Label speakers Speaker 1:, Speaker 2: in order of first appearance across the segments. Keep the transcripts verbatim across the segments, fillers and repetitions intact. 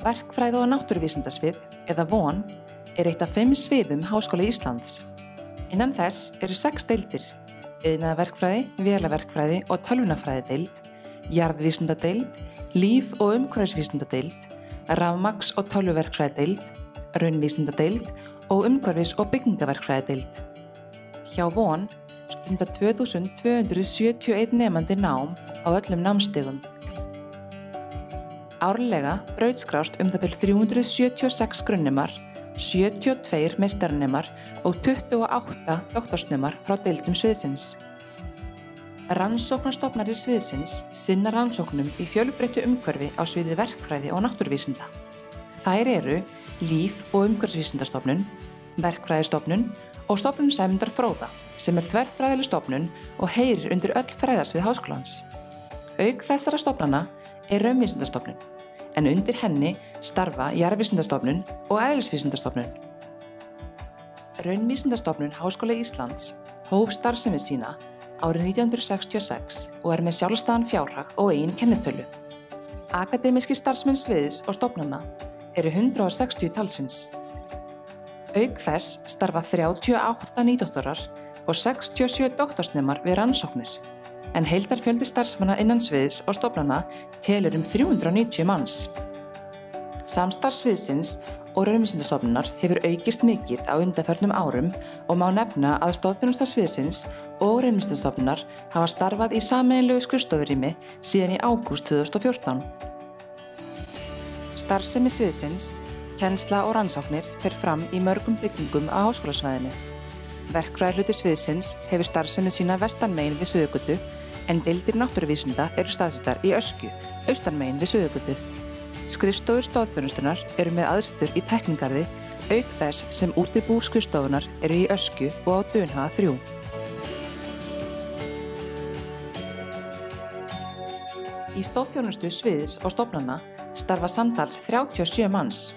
Speaker 1: Verkfræði- og náttúruvísindasvið, eða VON, er eitt af fimm sviðum Háskóla Íslands. Innan þess eru sex deildir: iðnaðarverkfræði, vélaverkfræði og tölvunarfræðideild, jarðvísindadeild, líf- og umhverfisvísindadeild, rafmagns- og tölvuverkfræðideild, raunvísindadeild og umhverfis- og byggingaverkfræðideild. Hjá VON stunda tvö þúsund tvö hundruð sjötíu og einn nemandi nám á öllum námstigum. Árlega brautskrást um það bil þrjú hundruð sjötíu og sex grunnnemar, sjötíu og tveir meistaranemar og tuttugu og átta doktorsnemar frá deildum sviðsins. Rannsóknarstofnanir sviðsins sinna rannsóknum í fjölbreyttu umhverfi á sviði verkfræði og náttúruvísinda. Þær eru Líf- og umhverfisvísindastofnun, Verkfræðistofnun og Stofnun Sæmundar Fróða, sem er þverfræðileg stofnun og heyrir undir öll fræðasvið háskólans. Auk þessara stofnana er Raunvísindastofnun, en undir henni starfa Jarðvísindastofnun og Eðlisvísindastofnun. Raunvísindastofnun Háskóla Íslands hóf starfsemi sína árið nítján hundruð sextíu og sex og er með sjálfstæðan fjárhag og eigin kennitölu. Akademískir starfsmenn sviðs og stofnana eru hundrað og sextíu talsins. Auk þess starfa þrjátíu og átta nýdoktorar og sextíu og sjö doktorsnemar við rannsóknir, en heildarfjöldi starfsmanna innan sviðs og stofnana telur um þrjú hundruð og níutíu manns. Samstarf sviðsins og Raunvísindastofnunar hefur aukist mikið á undanförnum árum og má nefna að stoðþjónusta sviðsins og Raunvísindastofnunar hafa starfað í sameiginlegu skrifstofurými síðan í ágúst tvö þúsund og fjórtán. Starfsemi sviðsins, kennsla og rannsóknir fer fram í mörgum byggingum á háskólasvæðinu. Verkfræðihluti sviðsins hefur starfsemi sína vestanmegin við Suðurgötu, en deildir náttúruvísinda eru staðsettar í Öskju, austanmegin við Suðurgötu. Skrifstofur stoðþjónustunnar eru með aðsetur í Tæknigarði, auk þess sem útibú skrifstofunar eru í Öskju og á Dunhaga þrjú. Í stoðþjónustu sviðs og stofnana starfa samtals þrjátíu og sjö manns.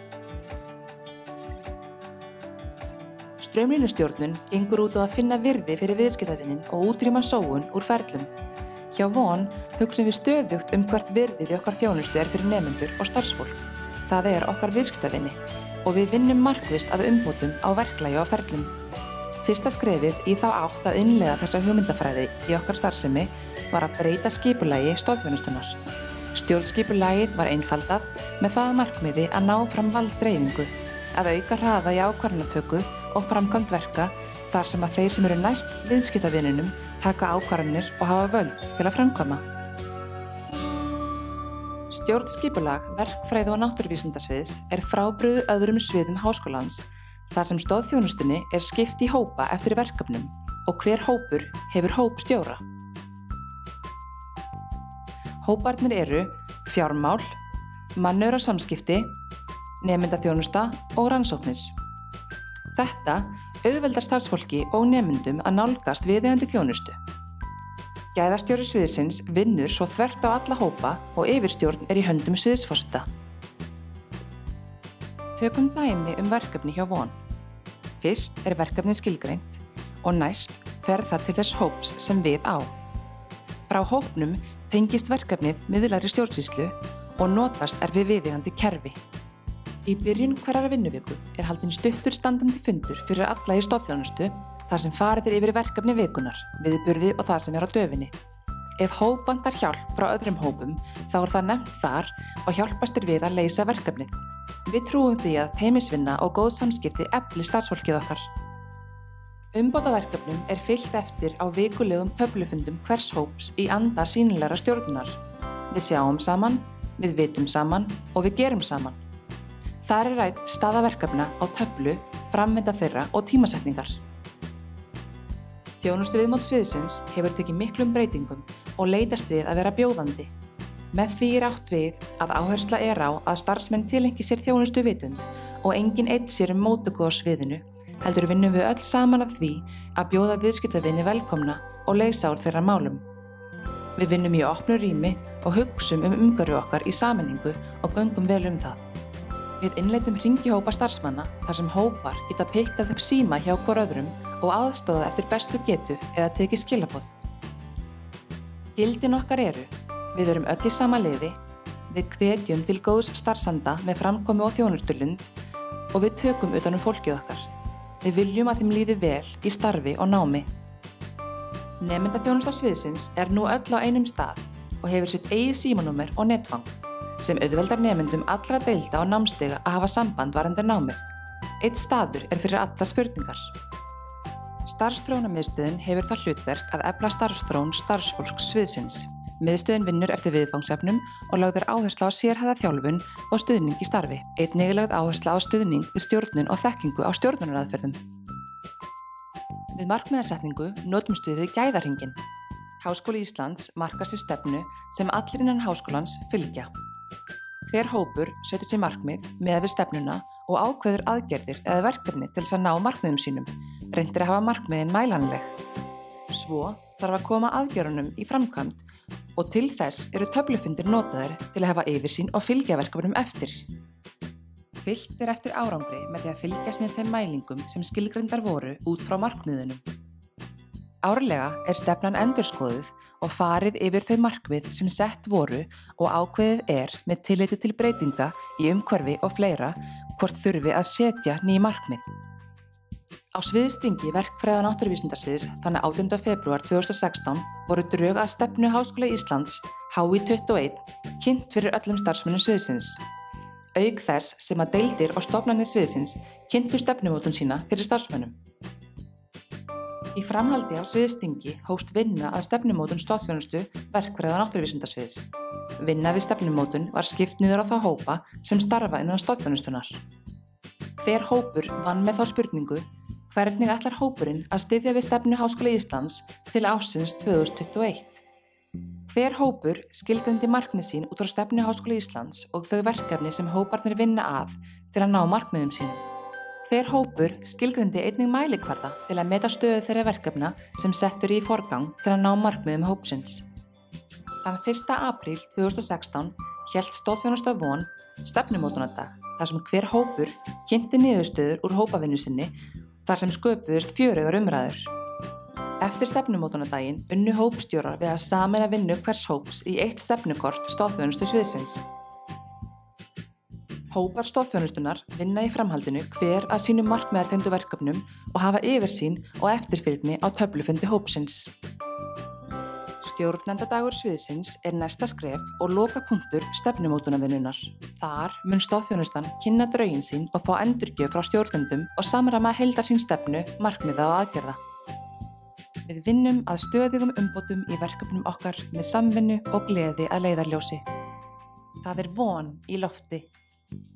Speaker 1: Straumlínustjórnun gengur út á að finna virði fyrir viðskiptavinin og útrýma sóun úr ferlum. Hjá VON hugsum við stöðugt um hvert virði við okkar þjónustu er fyrir nemendur og starfsfólk. Það er okkar viðskiptavini og við vinnum markvisst að umbótum á verklagi og ferlum. Fyrsta skrefið í þá átt að innleiða þessa hugmyndafræði í okkar starfsemi var að breyta skipulagi stoðþjónustunnar. Stjórnskipulagið var einfaldað með það að markmiði að ná fram valddreifingu, að auka hraða í ákvarðanatöku og framkvæmd verka þar sem að þeir sem eru næst viðskiptavininum taka ákvarðanir og hafa völd til að framkvæma. Stjórnskipulag verkfræði- og náttúruvísindasviðs er frábrugðið öðrum sviðum háskólans, þar sem stoðþjónustunni er skipt í hópa eftir verkefnum og hver hópur hefur hópstjóra. Hóparnir eru fjármál, mannauður og samskipti, nemendaþjónusta og rannsóknir. Þetta auðveldar starfsfólki og nemendum að nálgast viðeigandi þjónustu. Gæðastjóri sviðsins vinnur svo þvert á alla hópa og yfirstjórn er í höndum sviðsforseta. Tökum dæmi um verkefni hjá VON. Fyrst er verkefnið skilgreint og næst fer það til þess hóps sem við á. Frá hópnum tengist verkefnið miðlægri stjórnsýslu og notast er við viðeigandi kerfi. Í byrjun hverrar vinnuviku er haldinn stuttur standandi fundur fyrir alla í stoðþjónustu þar sem farið er yfir verkefni vikunar, viðburði og það sem er á döfinni. Ef hóp vantar hjálp frá öðrum hópum þá er það nefnt þar og hjálpast er við að leysa verkefnið. Við trúum því að teymisvinna og góð samskipti efli starfsfólkið okkar. Umbótaverkefnum er fylgt eftir á vikulegum töflufundum hvers hóps í anda sýnilegra stjórnunar. Við sjáum saman, við vitum saman og við gerum saman. Þar er rædd staða verkefna á töflu, framvinda þeirra og tímasetningar. Þjónustu viðmót sviðsins hefur tekið miklum breytingum og leitast við að vera bjóðandi. Með því er átt við að áhersla er á að starfsmenn tilengi sér þjónustu vitund og enginn einn sér um móttöku á sviðinu, heldur vinnum við öll saman af því að bjóða viðskiptavini velkomna og leysa úr þeirra málum. Við vinnum í opnu rými og hugsum um umhverfi okkar í sameiningu og göngum vel um það. Við innleitum hringihópa starfsmanna þar sem hópar geta pikkað upp síma hjá hvor öðrum og aðstoðað eftir bestu getu eða tekið skilaboð. Gildin okkar eru: við erum öll í sama liði, Við hvetjum til góðs starfsanda með framkomu og þjónustulund og við tökum utan um fólkið okkar. Við viljum að þeim líði vel í starfi og námi. Nemendaþjónusta sviðsins er nú öll á einum stað og hefur sitt eigið símanúmer og netfang sem auðveldar nemendum allra deilda og námstiga að hafa samband varðandi námið. Einn staður er fyrir allar spurningar. Starfsþróunarmiðstöðin hefur það hlutverk að efla starfsþróun starfsfólks sviðsins. Miðstöðin vinnur eftir viðfangsefnum og lögð er áhersla á sérhæfða þjálfun og stuðning í starfi. Einnig er lögð áhersla á stuðning við stjórnun og þekkingu á stjórnunaraðferðum. Við markmiðasetningu notumst við við gæðahringinn. Háskóli Íslands markar sér stefnu sem allir innan háskólans fylgja. Hver hópur setur sér markmið miðað við stefnuna og ákveður aðgerðir eða verkefni til þess að ná markmiðum sínum. Reynt er að hafa markmiðin mælanleg. Svo þarf að koma aðgerðunum í framkvæmd og til þess eru töflufundir notaðir til að hafa yfirsýn og fylgja verkefnum eftir. Fylgt er eftir árangri með því að fylgjast með þeim mælingum sem skilgreindar voru út frá markmiðunum. Árlega er stefnan endurskoðuð og farið yfir þau markmið sem sett voru og ákveðið er með tilliti til breytinga í umhverfi og fleira hvort þurfi að setja ný markmið. Á sviðsþingi verkfræði- og náttúruvísindasviðs þann átjánda febrúar tvö þúsund og sextán voru drög að stefnu Háskóla Íslands H I tuttugu og einn kynnt fyrir öllum starfsmönnum sviðsins. Auk þess sem að deildir og stofnanir sviðsins kynntu stefnumótun sína fyrir starfsmönnum. Í framhaldi af sviðsþingi hófst vinna að stefnumótun stoðþjónustu verkfræði- og náttúruvísindasviðs. Vinna við stefnumótun var skipt niður á þá hópa sem starfa innan stoðþjónustunar. Hver hópur vann með þá spurningu hvernig ætlar hópurinn að styðja við stefnu Háskóla Íslands til ársins tvö þúsund tuttugu og eitt. Hver hópur skilgreindi markmið sín út frá stefnu Háskóla Íslands og þau verkefni sem hóparnir vinna að til að ná markmiðum sínum. Hver hópur skilgreindi einnig mælikvarða til að meta stöðu þeirra verkefna sem settur í forgang til að ná markmiðum hópsins. Þann fyrsta apríl tvö þúsund og sextán hélt Stoðþjónusta von stefnumótunardag þar sem hver hópur kynnti niðurstöður úr hópavinnu sinni þar sem sköpuðust fjörugar umræður. Eftir stefnumótunardaginn unnu hópstjórar við að sameina vinnu hvers hóps í eitt stefnukort stoðþjónustu sviðsins. Hópar stoðþjónustunar vinna í framhaldinu hver að sínum markmiðatengdu verkefnum og hafa yfirsýn og eftirfylgni á töflufundi hópsins. Stjórnendadagur sviðsins er næsta skref og lokapunktur stefnumótunarvinnunnar. Þar mun stoðþjónustan kynna drögin sín og fá endurgjöf frá stjórnendum og samræma heildarsýn stefnu, markmiða og aðgerða. Við vinnum að stöðugum umbótum í verkefnum okkar með samvinnu og gleði að leiðarljósi. Það er von í lofti.